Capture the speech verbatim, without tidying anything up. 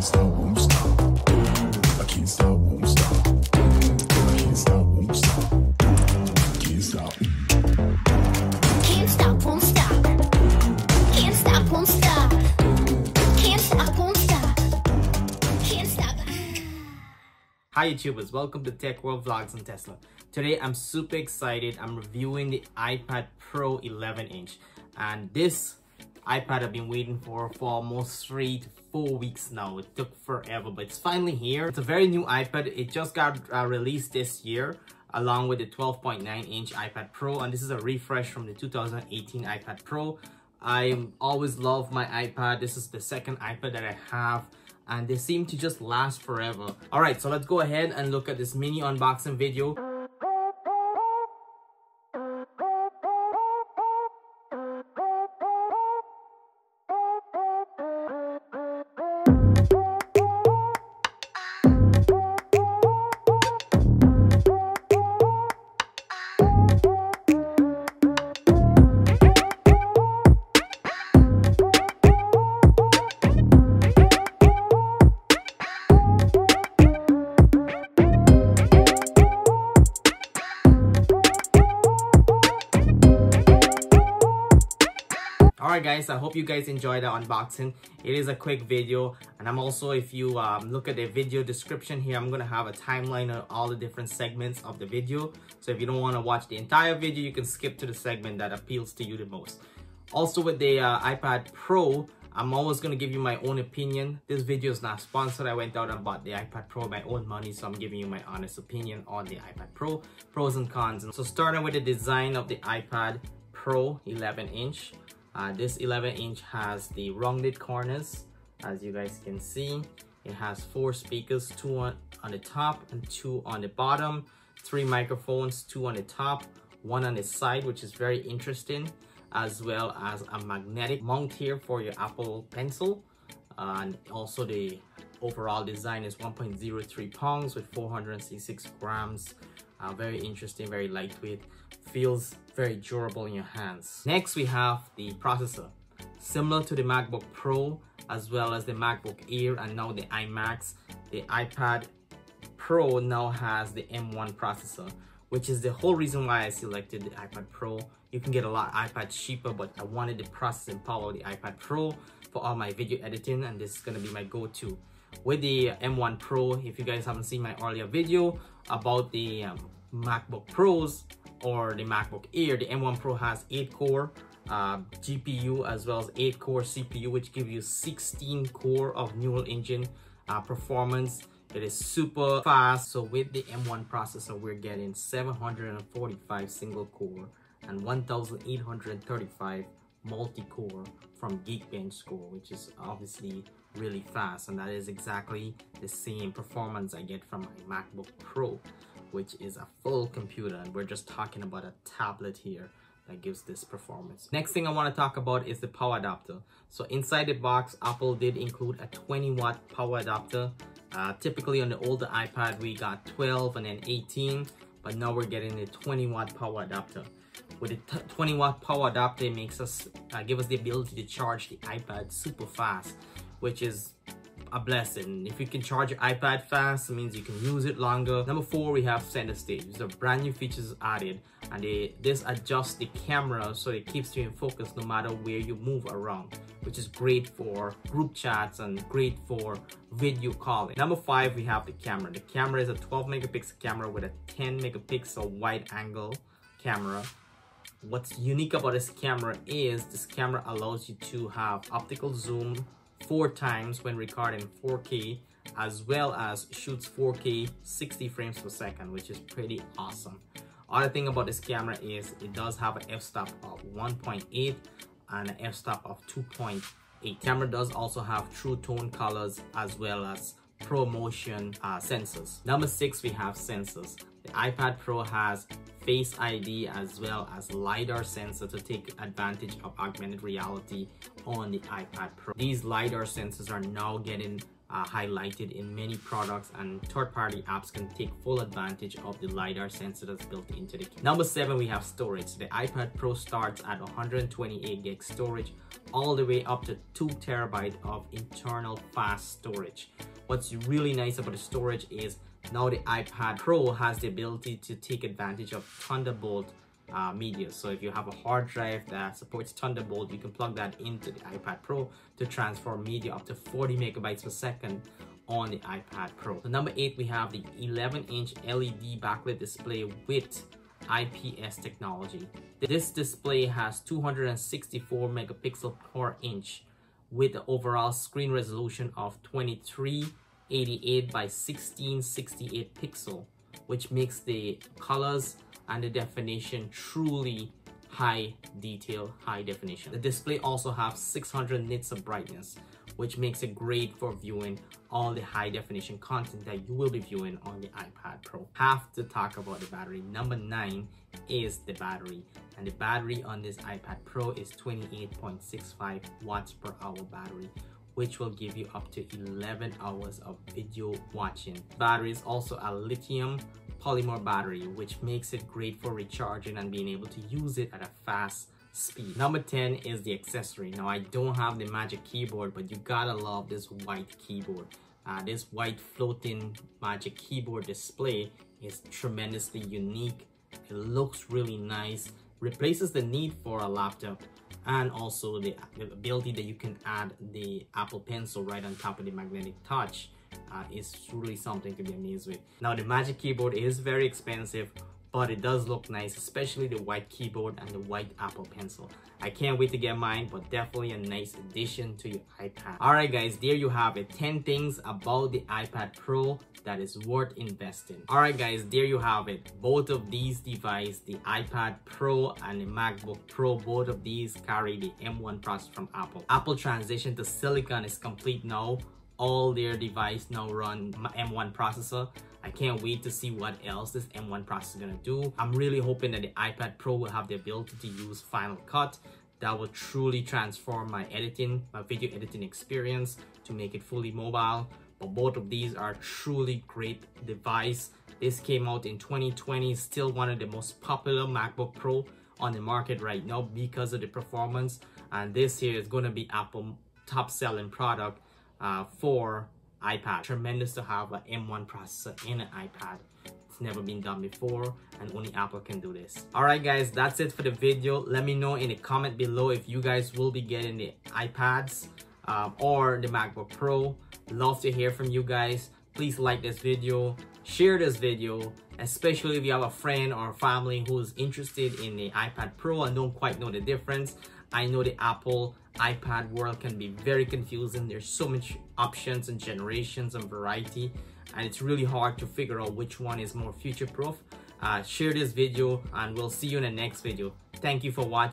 can't stop, won't stop. I can't stop, won't stop. I can't stop, won't stop. Can't stop. Can't stop, won't stop. Can't stop, won't stop. Can't stop, won't stop. Can't stop. Hi YouTubers, welcome to Tech World Vlogs and Tesla. Today I'm super excited. I'm reviewing the iPad Pro eleven inch, and this iPad I've been waiting for for almost three to four weeks now. It took forever, but it's finally here. It's a very new iPad. It just got uh, released this year along with the twelve point nine inch iPad Pro, and this is a refresh from the two thousand eighteen iPad Pro. I always love my iPad. This is the second iPad that I have, and they seem to just last forever. All right, so let's go ahead and look at this mini unboxing video. Alright guys, I hope you guys enjoyed the unboxing. It is a quick video, and I'm also, if you um, look at the video description here, I'm gonna have a timeline of all the different segments of the video. So if you don't want to watch the entire video, you can skip to the segment that appeals to you the most. Also with the uh, iPad Pro, I'm always gonna give you my own opinion. This video is not sponsored. I went out and bought the iPad Pro with my own money, so I'm giving you my honest opinion on the iPad Pro, pros and cons. So starting with the design of the iPad Pro eleven inch. Uh, this eleven inch has the rounded corners, as you guys can see. It has four speakers, two on, on the top and two on the bottom, three microphones, two on the top, one on the side, which is very interesting, as well as a magnetic mount here for your Apple Pencil. Uh, and also the overall design is one point zero three pounds with four hundred sixty-six grams. Uh, very interesting, very lightweight, feels very durable in your hands. Next we have the processor. Similar to the MacBook Pro as well as the MacBook Air and now the iMacs, the iPad Pro now has the M one processor, which is the whole reason why I selected the iPad Pro. You can get a lot of iPads cheaper, but I wanted the processing power of the iPad Pro for all my video editing, and this is going to be my go-to. With the M one Pro, if you guys haven't seen my earlier video about the um, MacBook Pros or the MacBook Air, the M one Pro has eight core uh, G P U as well as eight core C P U, which give you sixteen core of neural engine uh, performance. It is super fast. So with the M one processor, we're getting seven hundred forty-five single core and one thousand eight hundred thirty-five multi-core from Geekbench score, which is obviously really fast, and that is exactly the same performance I get from my MacBook Pro, which is a full computer, and we're just talking about a tablet here that gives this performance. Next thing I want to talk about is the power adapter. So inside the box, Apple did include a twenty watt power adapter. Uh, typically on the older iPad we got twelve and then eighteen, but now we're getting a twenty watt power adapter. With the twenty watt power adapter, it makes us uh, give us the ability to charge the iPad super fast, which is a blessing. If you can charge your iPad fast, it means you can use it longer. Number four, we have center stage. These are brand new features added, and they, this adjusts the camera so it keeps you in focus no matter where you move around, which is great for group chats and great for video calling. Number five, we have the camera. The camera is a twelve megapixel camera with a ten megapixel wide angle camera. What's unique about this camera is this camera allows you to have optical zoom four times when recording four K, as well as shoots four K sixty frames per second, which is pretty awesome. Other thing about this camera is it does have an f-stop of one point eight and an f-stop of two point eight. Camera does also have true tone colors as well as ProMotion uh, sensors. Number six, we have sensors. The iPad Pro has Face I D as well as LiDAR sensor to take advantage of augmented reality on the iPad Pro. These LiDAR sensors are now getting uh, highlighted in many products, and third-party apps can take full advantage of the LiDAR sensor that's built into the kit. Number seven, we have storage. The iPad Pro starts at one hundred twenty-eight gig storage all the way up to two terabyte of internal fast storage. What's really nice about the storage is now the iPad Pro has the ability to take advantage of Thunderbolt uh, media. So if you have a hard drive that supports Thunderbolt, you can plug that into the iPad Pro to transfer media up to forty megabytes per second on the iPad Pro. So number eight, we have the eleven inch L E D backlit display with I P S technology. This display has two hundred sixty-four megapixel per inch with the overall screen resolution of twenty-three eighty-eight by sixteen sixty-eight pixel, which makes the colors and the definition truly high detail, high definition. The display also has six hundred nits of brightness, which makes it great for viewing all the high definition content that you will be viewing on the iPad Pro. Have to talk about the battery. Number nine is the battery, and the battery on this iPad Pro is twenty-eight point six five watts per hour battery, which will give you up to eleven hours of video watching. Battery is also a lithium polymer battery, which makes it great for recharging and being able to use it at a fast speed. Number ten is the accessory. Now, I don't have the Magic Keyboard, but you gotta love this white keyboard. Uh, this white floating Magic Keyboard display is tremendously unique. It looks really nice, replaces the need for a laptop, and also the, the ability that you can add the Apple Pencil right on top of the magnetic touch uh, is really something to be amazed with. Now, the Magic Keyboard is very expensive, but it does look nice, especially the white keyboard and the white Apple Pencil. I can't wait to get mine, but definitely a nice addition to your iPad. Alright guys, there you have it. ten things about the iPad Pro that is worth investing. Alright guys, there you have it. Both of these devices, the iPad Pro and the MacBook Pro, both of these carry the M one processor from Apple. Apple transition to Silicon is complete now. All their devices now run M one processor. I can't wait to see what else this M one processor is gonna do. I'm really hoping that the iPad Pro will have the ability to use Final Cut. That will truly transform my editing, my video editing experience to make it fully mobile. But both of these are truly great device. This came out in twenty twenty, still one of the most popular MacBook Pro on the market right now because of the performance. And this here is gonna be Apple top selling product uh, for iPad. Tremendous to have an M one processor in an iPad. It's never been done before, and only Apple can do this. Alright guys, that's it for the video. Let me know in the comment below if you guys will be getting the iPads um, or the MacBook Pro. Love to hear from you guys. Please like this video, share this video, especially if you have a friend or family who's interested in the iPad Pro and don't quite know the difference. I know the Apple iPad world can be very confusing. There's so much options and generations and variety, and it's really hard to figure out which one is more future-proof. Uh, share this video, and we'll see you in the next video. Thank you for watching.